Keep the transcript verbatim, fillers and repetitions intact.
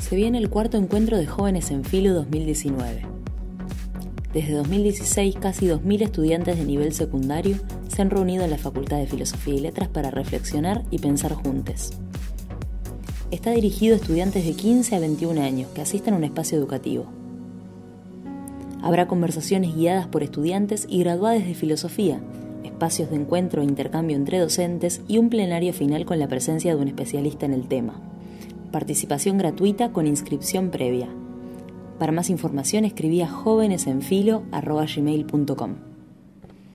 Se viene el cuarto encuentro de Jóvenes en Filo dos mil diecinueve. Desde dos mil dieciséis, casi dos mil estudiantes de nivel secundario se han reunido en la Facultad de Filosofía y Letras para reflexionar y pensar juntos. Está dirigido a estudiantes de quince a veintiún años que asistan a un espacio educativo. Habrá conversaciones guiadas por estudiantes y graduados de filosofía, espacios de encuentro e intercambio entre docentes y un plenario final con la presencia de un especialista en el tema. Participación gratuita con inscripción previa. Para más información escribí a jóvenesenfilo arroba gmail punto com.